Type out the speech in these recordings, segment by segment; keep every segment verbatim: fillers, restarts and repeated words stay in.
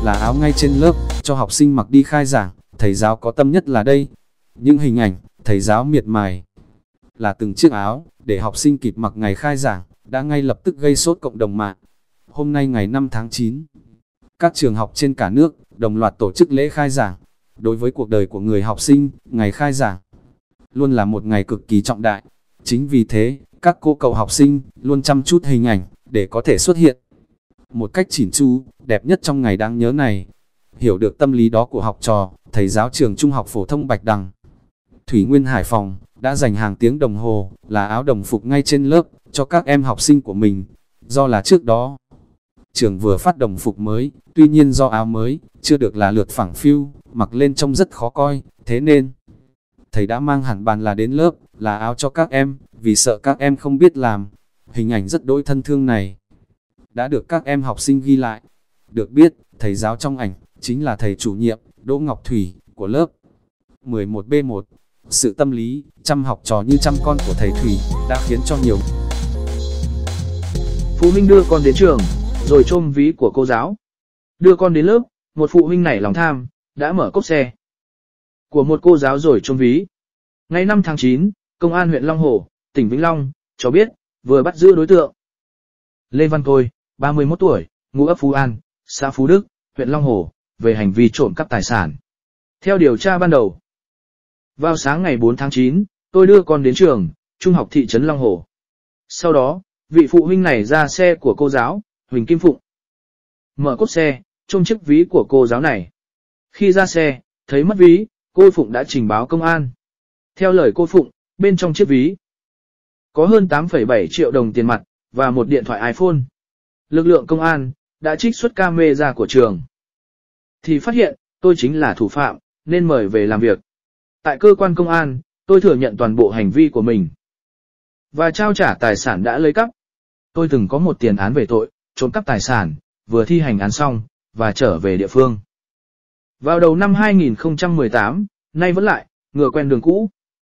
là áo ngay trên lớp, cho học sinh mặc đi khai giảng, thầy giáo có tâm nhất là đây. Những hình ảnh, thầy giáo miệt mài là từng chiếc áo, để học sinh kịp mặc ngày khai giảng, đã ngay lập tức gây sốt cộng đồng mạng. Hôm nay ngày năm tháng chín, các trường học trên cả nước đồng loạt tổ chức lễ khai giảng. Đối với cuộc đời của người học sinh, ngày khai giảng luôn là một ngày cực kỳ trọng đại. Chính vì thế, các cô cậu học sinh luôn chăm chút hình ảnh để có thể xuất hiện một cách chỉn chu, đẹp nhất trong ngày đáng nhớ này. Hiểu được tâm lý đó của học trò, thầy giáo trường Trung học phổ thông Bạch Đằng, Thủy Nguyên, Hải Phòng đã dành hàng tiếng đồng hồ là áo đồng phục ngay trên lớp cho các em học sinh của mình. Do là trước đó trường vừa phát đồng phục mới, tuy nhiên do áo mới chưa được là lượt phẳng phiu, mặc lên trông rất khó coi, thế nên thầy đã mang hẳn bàn là đến lớp là áo cho các em, vì sợ các em không biết làm. Hình ảnh rất đỗi thân thương này đã được các em học sinh ghi lại. Được biết, thầy giáo trong ảnh chính là thầy chủ nhiệm Đỗ Ngọc Thủy của lớp mười một B một. Sự tâm lý, chăm học trò như chăm con của thầy Thủy đã khiến cho nhiều phụ huynh đưa con đến trường, rồi chôm ví của cô giáo. Đưa con đến lớp, một phụ huynh nảy lòng tham, đã mở cốp xe của một cô giáo rồi chôm ví. Ngày năm tháng chín, Công an huyện Long Hồ, tỉnh Vĩnh Long, cho biết, vừa bắt giữ đối tượng Lê Văn Khôi, ba mươi mốt tuổi, ngụ ấp Phú An, xã Phú Đức, huyện Long Hồ, về hành vi trộm cắp tài sản. Theo điều tra ban đầu, vào sáng ngày bốn tháng chín, tôi đưa con đến trường, trung học thị trấn Long Hồ. Sau đó, vị phụ huynh này ra xe của cô giáo, Huỳnh Kim Phụng. Mở cốp xe, trông chiếc ví của cô giáo này. Khi ra xe, thấy mất ví, cô Phụng đã trình báo công an. Theo lời cô Phụng, bên trong chiếc ví có hơn tám phẩy bảy triệu đồng tiền mặt và một điện thoại iPhone. Lực lượng công an đã trích xuất camera của trường thì phát hiện tôi chính là thủ phạm, nên mời về làm việc. Tại cơ quan công an, tôi thừa nhận toàn bộ hành vi của mình và trao trả tài sản đã lấy cắp. Tôi từng có một tiền án về tội trộm cắp tài sản, vừa thi hành án xong và trở về địa phương. Vào đầu năm hai nghìn không trăm mười tám, nay vẫn lại ngựa quen đường cũ.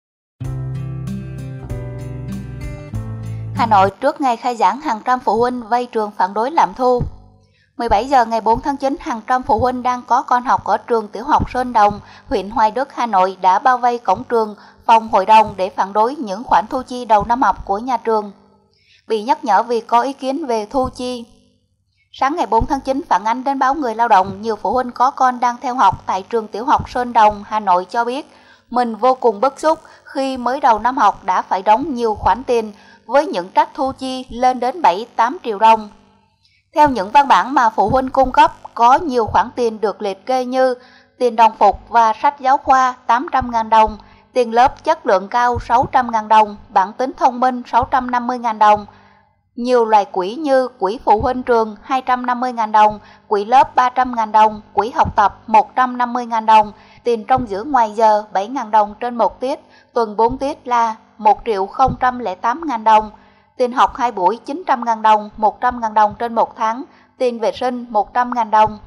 Hà Nội trước ngày khai giảng, hàng trăm phụ huynh vây trường phản đối lạm thu. mười bảy giờ ngày bốn tháng chín, hàng trăm phụ huynh đang có con học ở trường tiểu học Sơn Đồng, huyện Hoài Đức, Hà Nội đã bao vây cổng trường, phòng hội đồng để phản đối những khoản thu chi đầu năm học của nhà trường. Bị nhắc nhở vì có ý kiến về thu chi. Sáng ngày bốn tháng chín, phản ánh đến báo Người Lao động, nhiều phụ huynh có con đang theo học tại trường tiểu học Sơn Đồng, Hà Nội cho biết mình vô cùng bức xúc khi mới đầu năm học đã phải đóng nhiều khoản tiền với những trách thu chi lên đến bảy tám triệu đồng. Theo những văn bản mà phụ huynh cung cấp, có nhiều khoản tiền được liệt kê như tiền đồng phục và sách giáo khoa tám trăm nghìn đồng, tiền lớp chất lượng cao sáu trăm nghìn đồng, bảng tính thông minh sáu trăm năm mươi nghìn đồng, nhiều loại quỹ như quỹ phụ huynh trường hai trăm năm mươi nghìn đồng, quỹ lớp ba trăm nghìn đồng, quỹ học tập một trăm năm mươi nghìn đồng, tiền trong giữa ngoài giờ bảy nghìn đồng trên một tiết, tuần bốn tiết là một triệu không trăm lẻ tám nghìn đồng, tiền học hai buổi chín trăm nghìn đồng, một trăm nghìn đồng trên một tháng, tiền vệ sinh một trăm nghìn đồng.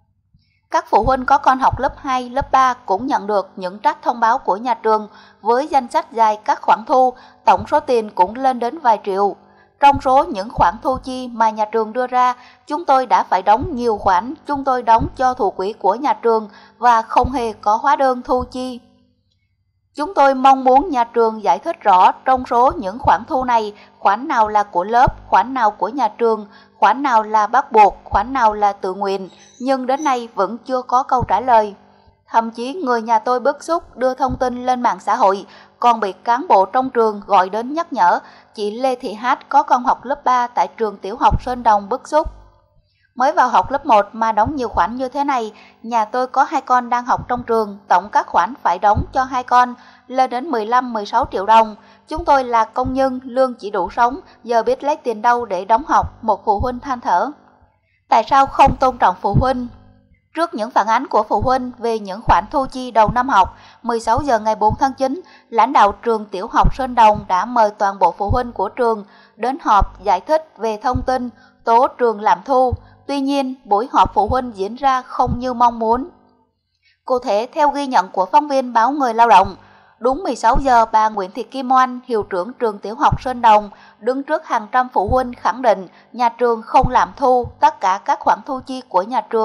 Các phụ huynh có con học lớp hai, lớp ba cũng nhận được những trắc thông báo của nhà trường với danh sách dài các khoản thu, tổng số tiền cũng lên đến vài triệu. Trong số những khoản thu chi mà nhà trường đưa ra, chúng tôi đã phải đóng nhiều khoản, chúng tôi đóng cho thủ quỹ của nhà trường và không hề có hóa đơn thu chi. Chúng tôi mong muốn nhà trường giải thích rõ trong số những khoản thu này, khoản nào là của lớp, khoản nào của nhà trường, khoản nào là bắt buộc, khoản nào là tự nguyện, nhưng đến nay vẫn chưa có câu trả lời. Thậm chí người nhà tôi bức xúc đưa thông tin lên mạng xã hội, còn bị cán bộ trong trường gọi đến nhắc nhở. Chị Lê Thị Hát có con học lớp ba tại trường tiểu học Sơn Đồng bức xúc. Mới vào học lớp một mà đóng nhiều khoản như thế này, nhà tôi có hai con đang học trong trường, tổng các khoản phải đóng cho hai con lên đến mười lăm mười sáu triệu đồng. Chúng tôi là công nhân, lương chỉ đủ sống, giờ biết lấy tiền đâu để đóng học, một phụ huynh than thở. Tại sao không tôn trọng phụ huynh? Trước những phản ánh của phụ huynh về những khoản thu chi đầu năm học, mười sáu giờ ngày bốn tháng chín, lãnh đạo trường tiểu học Sơn Đồng đã mời toàn bộ phụ huynh của trường đến họp giải thích về thông tin tố trường lạm thu. Tuy nhiên, buổi họp phụ huynh diễn ra không như mong muốn. Cụ thể, theo ghi nhận của phóng viên báo Người Lao động, đúng mười sáu giờ, bà Nguyễn Thị Kim Oanh, hiệu trưởng trường tiểu học Sơn Đồng, đứng trước hàng trăm phụ huynh khẳng định nhà trường không lạm thu, tất cả các khoản thu chi của nhà trường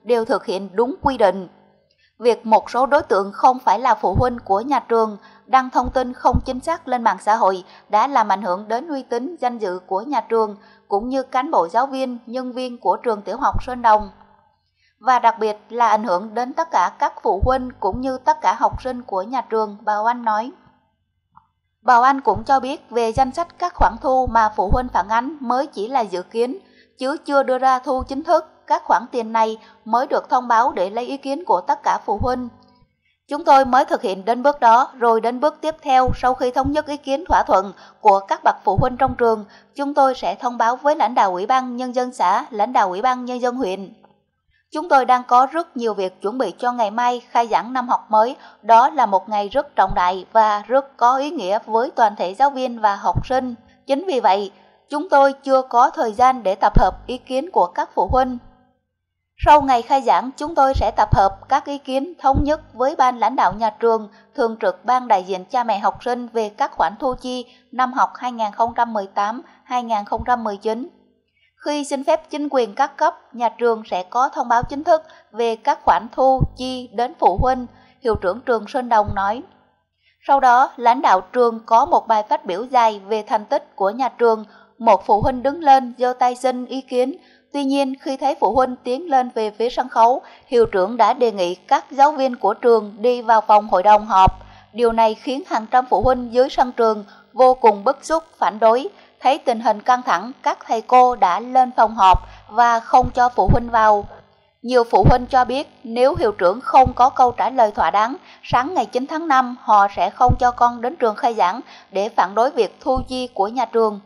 đều thực hiện đúng quy định. Việc một số đối tượng không phải là phụ huynh của nhà trường đăng thông tin không chính xác lên mạng xã hội đã làm ảnh hưởng đến uy tín danh dự của nhà trường cũng như cán bộ giáo viên, nhân viên của trường tiểu học Sơn Đồng. Và đặc biệt là ảnh hưởng đến tất cả các phụ huynh cũng như tất cả học sinh của nhà trường, bà Oanh nói. Bà Oanh cũng cho biết về danh sách các khoản thu mà phụ huynh phản ánh mới chỉ là dự kiến, chứ chưa đưa ra thu chính thức. Các khoản tiền này mới được thông báo để lấy ý kiến của tất cả phụ huynh. Chúng tôi mới thực hiện đến bước đó, rồi đến bước tiếp theo sau khi thống nhất ý kiến thỏa thuận của các bậc phụ huynh trong trường, chúng tôi sẽ thông báo với lãnh đạo Ủy ban Nhân dân xã, lãnh đạo Ủy ban Nhân dân huyện. Chúng tôi đang có rất nhiều việc chuẩn bị cho ngày mai khai giảng năm học mới, đó là một ngày rất trọng đại và rất có ý nghĩa với toàn thể giáo viên và học sinh. Chính vì vậy, chúng tôi chưa có thời gian để tập hợp ý kiến của các phụ huynh. Sau ngày khai giảng, chúng tôi sẽ tập hợp các ý kiến thống nhất với ban lãnh đạo nhà trường, thường trực ban đại diện cha mẹ học sinh về các khoản thu chi năm học hai nghìn không trăm mười tám hai nghìn không trăm mười chín. Khi xin phép chính quyền các cấp, nhà trường sẽ có thông báo chính thức về các khoản thu chi đến phụ huynh, hiệu trưởng trường Sơn Đồng nói. Sau đó, lãnh đạo trường có một bài phát biểu dài về thành tích của nhà trường. Một phụ huynh đứng lên giơ tay xin ý kiến. Tuy nhiên, khi thấy phụ huynh tiến lên về phía sân khấu, hiệu trưởng đã đề nghị các giáo viên của trường đi vào phòng hội đồng họp. Điều này khiến hàng trăm phụ huynh dưới sân trường vô cùng bức xúc phản đối. Thấy tình hình căng thẳng, các thầy cô đã lên phòng họp và không cho phụ huynh vào. Nhiều phụ huynh cho biết nếu hiệu trưởng không có câu trả lời thỏa đáng, sáng ngày chín tháng năm họ sẽ không cho con đến trường khai giảng để phản đối việc thu chi của nhà trường.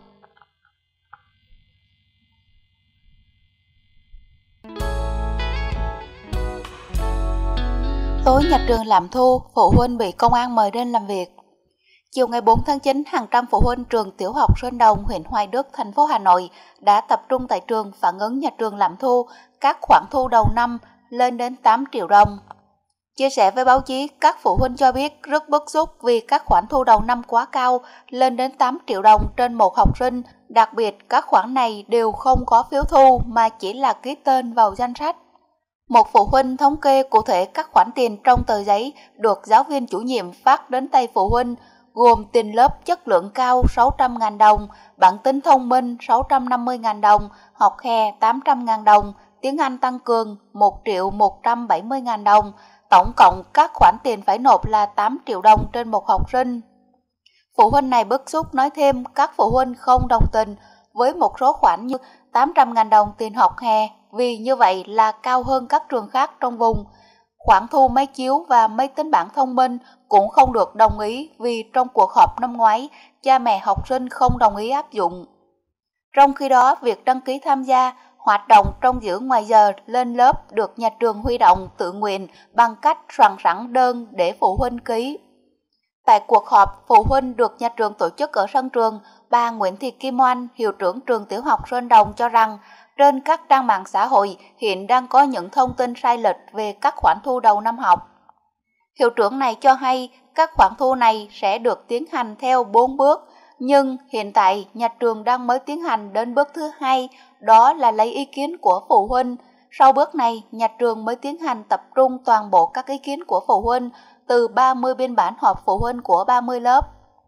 Tối nhà trường làm thu, phụ huynh bị công an mời lên làm việc. Chiều ngày bốn tháng chín, hàng trăm phụ huynh trường tiểu học Sơn Đồng, huyện Hoài Đức, thành phố Hà Nội đã tập trung tại trường phản ứng nhà trường làm thu các khoản thu đầu năm lên đến tám triệu đồng. Chia sẻ với báo chí, các phụ huynh cho biết rất bức xúc vì các khoản thu đầu năm quá cao, lên đến tám triệu đồng trên một học sinh. Đặc biệt, các khoản này đều không có phiếu thu mà chỉ là ký tên vào danh sách. Một phụ huynh thống kê cụ thể các khoản tiền trong tờ giấy được giáo viên chủ nhiệm phát đến tay phụ huynh, gồm tiền lớp chất lượng cao sáu trăm nghìn đồng, bảng tính thông minh sáu trăm năm mươi nghìn đồng, học hè tám trăm nghìn đồng, tiếng Anh tăng cường một triệu một trăm bảy mươi nghìn đồng. Tổng cộng các khoản tiền phải nộp là tám triệu đồng trên một học sinh. Phụ huynh này bức xúc nói thêm các phụ huynh không đồng tình với một số khoản như tám trăm nghìn đồng tiền học hè, vì như vậy là cao hơn các trường khác trong vùng. Khoản thu máy chiếu và máy tính bảng thông minh cũng không được đồng ý vì trong cuộc họp năm ngoái, cha mẹ học sinh không đồng ý áp dụng. Trong khi đó, việc đăng ký tham gia hoạt động trong giữ ngoài giờ lên lớp được nhà trường huy động tự nguyện bằng cách soạn sẵn đơn để phụ huynh ký. Tại cuộc họp, phụ huynh được nhà trường tổ chức ở sân trường, bà Nguyễn Thị Kim Oanh, hiệu trưởng trường tiểu học Sơn Đồng cho rằng trên các trang mạng xã hội hiện đang có những thông tin sai lệch về các khoản thu đầu năm học. Hiệu trưởng này cho hay các khoản thu này sẽ được tiến hành theo bốn bước, nhưng hiện tại nhà trường đang mới tiến hành đến bước thứ hai, đó là lấy ý kiến của phụ huynh. Sau bước này, nhà trường mới tiến hành tập trung toàn bộ các ý kiến của phụ huynh từ ba mươi biên bản họp phụ huynh của ba mươi lớp.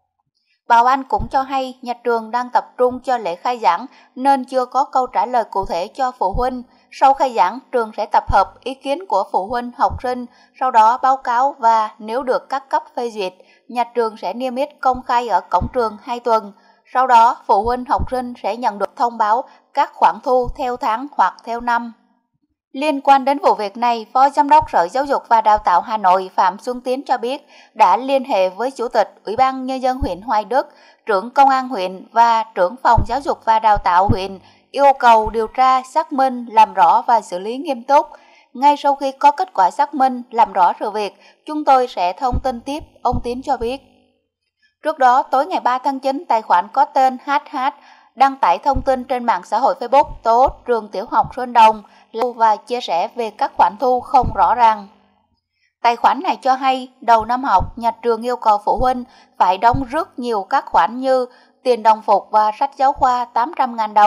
Bà Oanh cũng cho hay nhà trường đang tập trung cho lễ khai giảng nên chưa có câu trả lời cụ thể cho phụ huynh. Sau khai giảng, trường sẽ tập hợp ý kiến của phụ huynh, học sinh, sau đó báo cáo và nếu được các cấp phê duyệt, nhà trường sẽ niêm yết công khai ở cổng trường hai tuần. Sau đó, phụ huynh, học sinh sẽ nhận được thông báo các khoản thu theo tháng hoặc theo năm. Liên quan đến vụ việc này, Phó Giám đốc Sở Giáo dục và Đào tạo Hà Nội Phạm Xuân Tiến cho biết đã liên hệ với Chủ tịch Ủy ban Nhân dân huyện Hoài Đức, trưởng Công an huyện và trưởng Phòng Giáo dục và Đào tạo huyện yêu cầu điều tra, xác minh, làm rõ và xử lý nghiêm túc. Ngay sau khi có kết quả xác minh, làm rõ sự việc, chúng tôi sẽ thông tin tiếp, ông Tiến cho biết. Trước đó, tối ngày ba tháng chín, tài khoản có tên hát hát đăng tải thông tin trên mạng xã hội Facebook tố trường tiểu học Sơn Đồng và chia sẻ về các khoản thu không rõ ràng. Tài khoản này cho hay đầu năm học, nhà trường yêu cầu phụ huynh phải đóng rất nhiều các khoản như tiền đồng phục và sách giáo khoa tám trăm nghìn đồng,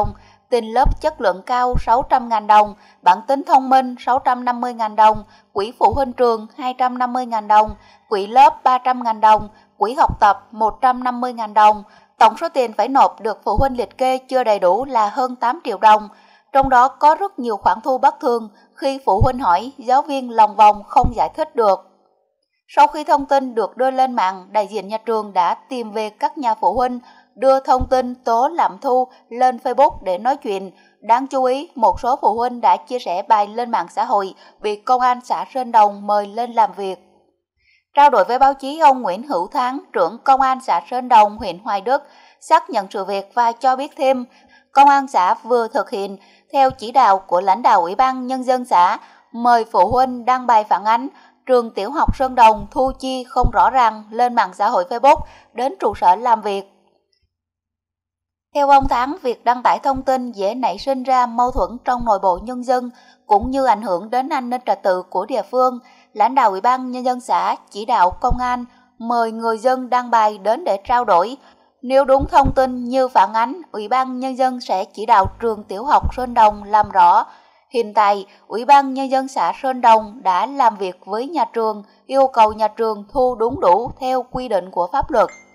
tin lớp chất lượng cao sáu trăm nghìn đồng, bản tính thông minh sáu trăm năm mươi nghìn đồng, quỹ phụ huynh trường hai trăm năm mươi nghìn đồng, quỹ lớp ba trăm nghìn đồng, quỹ học tập một trăm năm mươi nghìn đồng. Tổng số tiền phải nộp được phụ huynh liệt kê chưa đầy đủ là hơn tám triệu đồng. Trong đó có rất nhiều khoản thu bất thường, khi phụ huynh hỏi, giáo viên lòng vòng không giải thích được. Sau khi thông tin được đưa lên mạng, đại diện nhà trường đã tìm về các nhà phụ huynh, đưa thông tin tố lạm thu lên Facebook để nói chuyện. Đáng chú ý, một số phụ huynh đã chia sẻ bài lên mạng xã hội bị công an xã Sơn Đồng mời lên làm việc. Trao đổi với báo chí, ông Nguyễn Hữu Thắng, trưởng công an xã Sơn Đồng, huyện Hoài Đức, xác nhận sự việc và cho biết thêm, công an xã vừa thực hiện theo chỉ đạo của lãnh đạo Ủy ban Nhân dân xã, mời phụ huynh đăng bài phản ánh trường tiểu học Sơn Đồng thu chi không rõ ràng lên mạng xã hội Facebook đến trụ sở làm việc. Theo ông Thắng, việc đăng tải thông tin dễ nảy sinh ra mâu thuẫn trong nội bộ nhân dân cũng như ảnh hưởng đến an ninh trật tự của địa phương. Lãnh đạo Ủy ban Nhân dân xã chỉ đạo công an mời người dân đăng bài đến để trao đổi. Nếu đúng thông tin như phản ánh, Ủy ban Nhân dân sẽ chỉ đạo trường tiểu học Sơn Đồng làm rõ. Hiện tại, Ủy ban Nhân dân xã Sơn Đồng đã làm việc với nhà trường, yêu cầu nhà trường thu đúng đủ theo quy định của pháp luật.